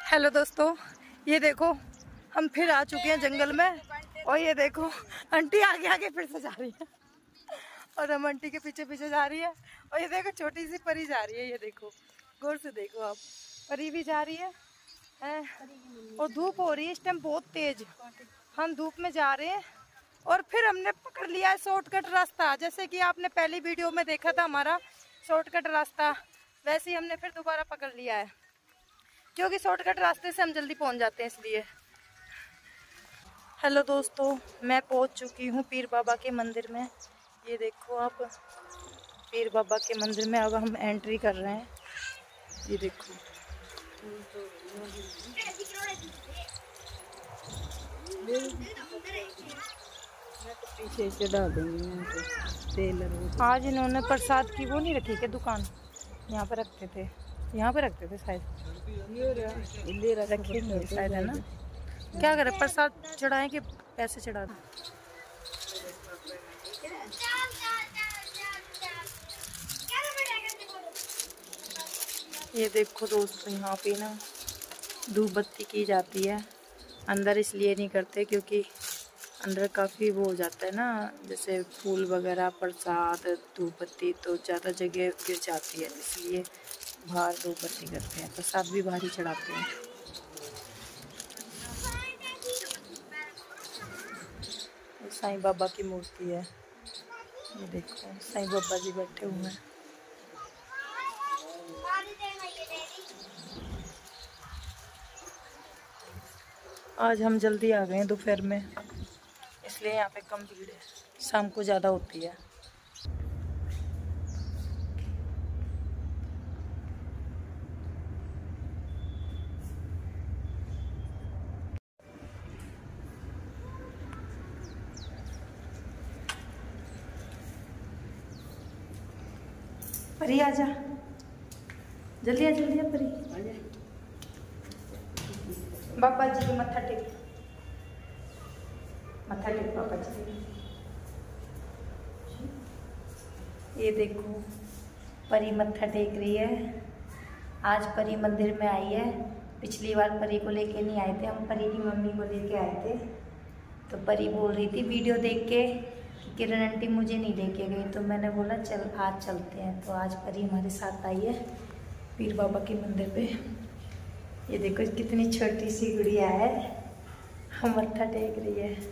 Hello दोस्तों, ये देखो हम फिर आ चुके हैं जंगल में। और ये देखो आंटी आगे आगे फिर से जा रही है और हम आंटी के पीछे पीछे जा रही है। और ये देखो छोटी सी परी जा रही है, ये देखो गौर से देखो आप, परी भी जा रही है। और धूप हो रही है इस टाइम बहुत तेज, हम धूप में जा रहे हैं। और फिर हमने पकड़ लिया है शॉर्टकट रास्ता, जैसे कि आपने पहली वीडियो में देखा था हमारा शॉर्टकट रास्ता, वैसे ही हमने फिर दोबारा पकड़ लिया है, क्योंकि शॉर्टकट रास्ते से हम जल्दी पहुंच जाते हैं इसलिए। हेलो दोस्तों, मैं पहुंच चुकी हूं पीर बाबा के मंदिर में। ये देखो आप, पीर बाबा के मंदिर में अब हम एंट्री कर रहे हैं। ये देखो पीछे चढ़ा देंगे। आज इन्होंने प्रसाद की वो नहीं रखी क्या दुकान, यहाँ पर रखते थे, यहाँ पे रखते थे शायद, रखेंगे शायद, है ना? क्या करें, प्रसाद चढ़ाएं कि पैसे चढ़ा दें? ये देखो दोस्तों, यहाँ पे ना धूप बत्ती की जाती है। अंदर इसलिए नहीं करते क्योंकि अंदर काफ़ी वो हो जाता है ना, जैसे फूल वगैरह, प्रसाद, धूप बत्ती तो ज़्यादा जगह गिर जाती है, इसलिए बाहर धूप बत्ती करते हैं। प्रसाद भी बाहर ही चढ़ाते हैं। साईं बाबा की मूर्ति है, ये देखो साईं बाबा जी बैठे हुए हैं। आज हम जल्दी आ गए हैं दोपहर में, इसलिए यहाँ पे कम भीड़ है, शाम को ज़्यादा होती है। परी आजा, जल्दी आ, जल्दी आ परी। बाबा जी की मत्था टेक, मत्था टेक बाबा जी। ये देखो परी मत्था टेक रही है। आज परी मंदिर में आई है, पिछली बार परी को लेके नहीं आए थे हम, परी की मम्मी को लेके आए थे। तो परी बोल रही थी वीडियो देख के कि किरण आंटी मुझे नहीं लेके गई, तो मैंने बोला चल आज चलते हैं। तो आज परी हमारे साथ आई है पीर बाबा के मंदिर पे। ये देखो कितनी छोटी सी गुड़िया है, हम मत्था टेक रही है।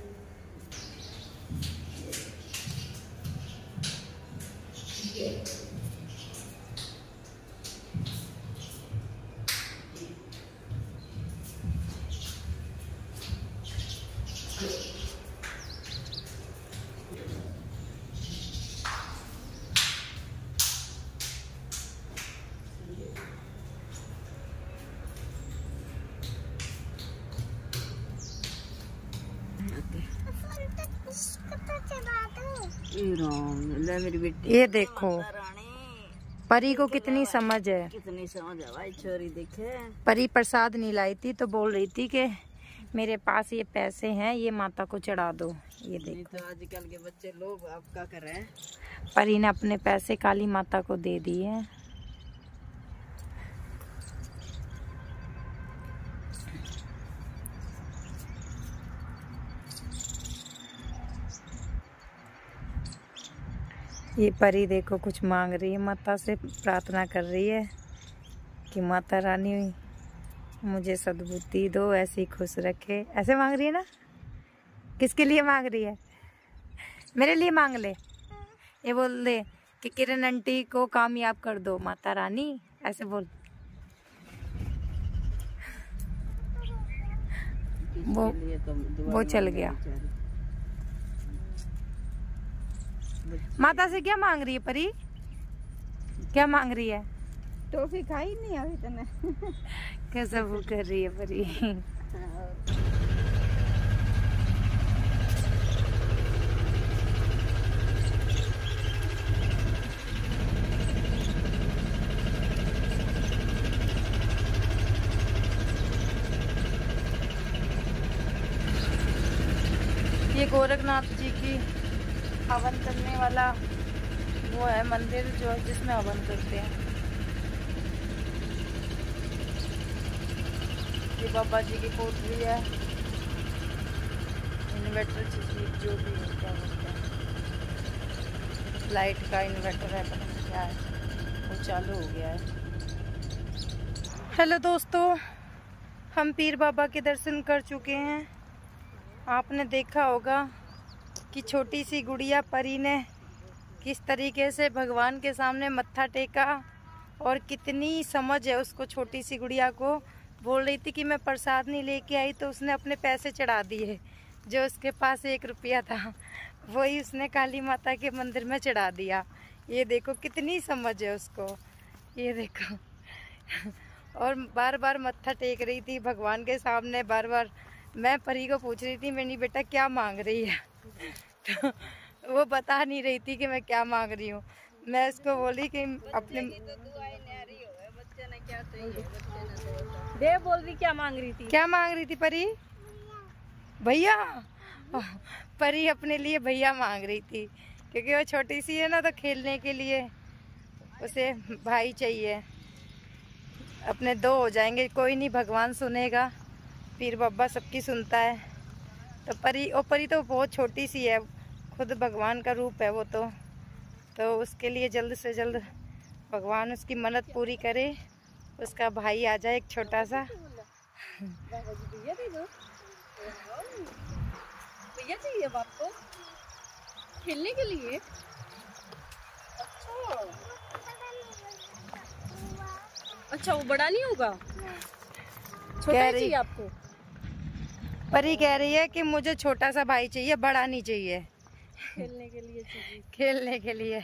मेरी बेटी, ये देखो परी को कितनी समझ है, कितनी समझ है भाई छोरी, देखे परी प्रसाद नहीं लाई थी तो बोल रही थी कि मेरे पास ये पैसे हैं, ये माता को चढ़ा दो। ये देखो तो आजकल के बच्चे लोग आप क्या कर रहे हैं, परी ने अपने पैसे काली माता को दे दिए। ये परी देखो कुछ मांग रही है, माता से प्रार्थना कर रही है कि माता रानी मुझे सद्बुद्धि दो, ऐसी खुश रखे, ऐसे मांग रही है ना। किसके लिए मांग रही है? मेरे लिए मांग ले, ये बोल दे कि किरण आंटी को कामयाब कर दो माता रानी, ऐसे बोल। वो चल गया। माता से क्या मांग रही है परी, क्या मांग रही है? टॉफी खाई नहीं अभी तने कैसा वो कर रही है परी। ये गोरखनाथ जी की हवन करने वाला वो है मंदिर, जो जिसमें हवन करते हैं। पीर बाबा जी की पोटली है, इन्वर्टर जो भी क्या बोलते हैं, लाइट का इन्वर्टर है, पता नहीं क्या है, वो चालू हो गया है। हेलो दोस्तों, हम पीर बाबा के दर्शन कर चुके हैं। आपने देखा होगा कि छोटी सी गुड़िया परी ने किस तरीके से भगवान के सामने मत्था टेका और कितनी समझ है उसको। छोटी सी गुड़िया को बोल रही थी कि मैं प्रसाद नहीं लेके आई, तो उसने अपने पैसे चढ़ा दिए। जो उसके पास 1 रुपया था वही उसने काली माता के मंदिर में चढ़ा दिया। ये देखो कितनी समझ है उसको, ये देखो। और बार बार मत्था टेक रही थी भगवान के सामने। बार बार मैं परी को पूछ रही थी, मेरी बेटा क्या मांग रही है, तो वो बता नहीं रही थी कि मैं क्या मांग रही हूँ। मैं उसको बोली कि अपने दे बोल रही क्या मांग रही थी, क्या मांग रही थी परी? भैया। परी अपने लिए भैया मांग रही थी, क्योंकि वो छोटी सी है ना, तो खेलने के लिए उसे भाई चाहिए। अपने 2 हो जाएंगे, कोई नहीं, भगवान सुनेगा, पीर बाबा सबकी सुनता है। तो परी तो बहुत छोटी सी है, खुद भगवान का रूप है वो तो उसके लिए जल्द से जल्द भगवान उसकी मन्नत पूरी करे, उसका भाई आ जाए एक छोटा सा। भैया चाहिए बाप को खेलने के लिए। अच्छा वो बड़ा नहीं होगा, छोटा ही चाहिए आपको? परी कह रही है कि मुझे छोटा सा भाई चाहिए, बड़ा नहीं चाहिए। खेलने के लिए चाहिए। खेलने के लिए।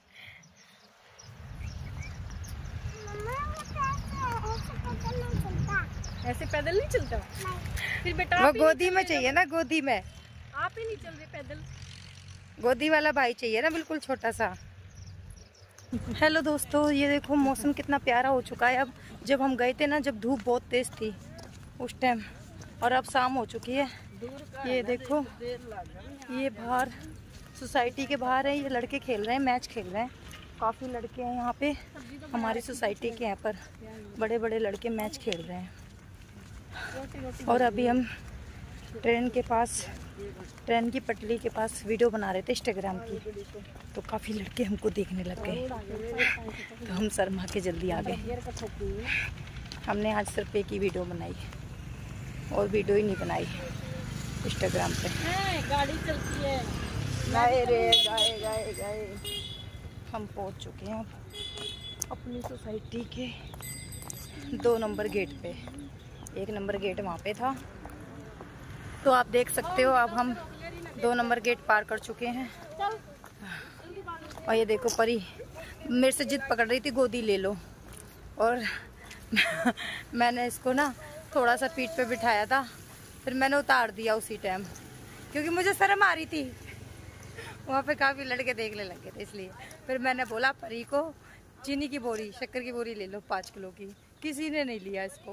ऐसे पैदल नहीं चलता। फिर बेटा वो गोदी में चाहिए ना, गोदी में। आप ही नहीं चल रहे पैदल। गोदी वाला भाई चाहिए ना, बिल्कुल छोटा सा। हेलो दोस्तों, ये देखो मौसम कितना प्यारा हो चुका है। अब जब हम गए थे ना, जब धूप बहुत तेज थी उस टाइम, और अब शाम हो चुकी है। ये देखो, ये बाहर सोसाइटी के बाहर है, ये लड़के खेल रहे हैं, मैच खेल रहे हैं। काफ़ी लड़के हैं यहाँ पे, हमारी सोसाइटी के यहाँ पर बड़े बड़े लड़के मैच खेल रहे हैं। और अभी हम ट्रेन के पास, ट्रेन की पटरी के पास वीडियो बना रहे थे इंस्टाग्राम की, तो काफ़ी लड़के हमको देखने लग गए, तो हम शर्मा के जल्दी आ गए। हमने आज सिर्फ एक ही वीडियो बनाई और वीडियो ही नहीं बनाई इंस्टाग्राम पे। गाड़ी चलती है। गाए रे गाए गाए गाए। हम पहुंच चुके हैं अपनी सोसाइटी के 2 नंबर गेट पे। 1 नंबर गेट वहाँ पे था, तो आप देख सकते हो अब हम 2 नंबर गेट पार कर चुके हैं। और ये देखो परी मेरे से जिद पकड़ रही थी, गोदी ले लो, और मैंने इसको ना थोड़ा सा पीठ पे बिठाया था, फिर मैंने उतार दिया उसी टाइम, क्योंकि मुझे शर्म आ रही थी। वहाँ पे काफ़ी लड़के देखने लगे थे, इसलिए फिर मैंने बोला परी को चीनी की बोरी, शक्कर की बोरी ले लो 5 किलो की। किसी ने नहीं लिया इसको।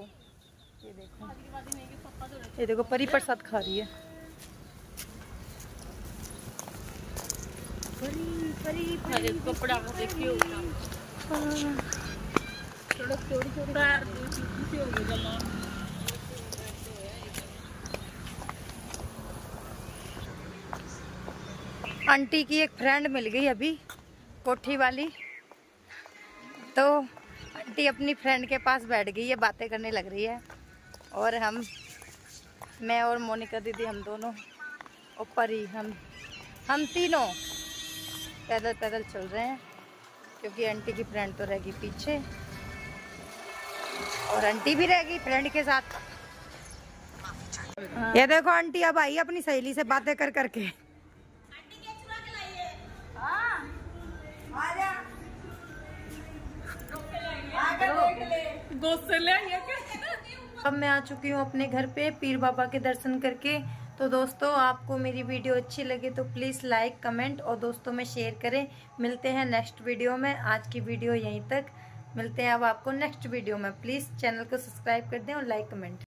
ये देखो परी प्रसाद खा रही है। परी परी परी कपड़ा देखियो आंटी की एक फ्रेंड मिल गई अभी, कोठी वाली, तो आंटी अपनी फ्रेंड के पास बैठ गई है, बातें करने लग रही है। और मैं और मोनिका दीदी, हम दोनों और परी, हम तीनों पैदल पैदल चल रहे हैं, क्योंकि आंटी की फ्रेंड तो रह गई पीछे और आंटी भी रह गई फ्रेंड के साथ। ये देखो आंटी अब आई अपनी सहेली से बातें कर करके। अब मैं आ चुकी हूँ अपने घर पे पीर बाबा के दर्शन करके। तो दोस्तों, आपको मेरी वीडियो अच्छी लगे तो प्लीज़ लाइक, कमेंट और दोस्तों में शेयर करें। मिलते हैं नेक्स्ट वीडियो में। आज की वीडियो यहीं तक, मिलते हैं अब आपको नेक्स्ट वीडियो में। प्लीज़ चैनल को सब्सक्राइब कर दें और लाइक कमेंट।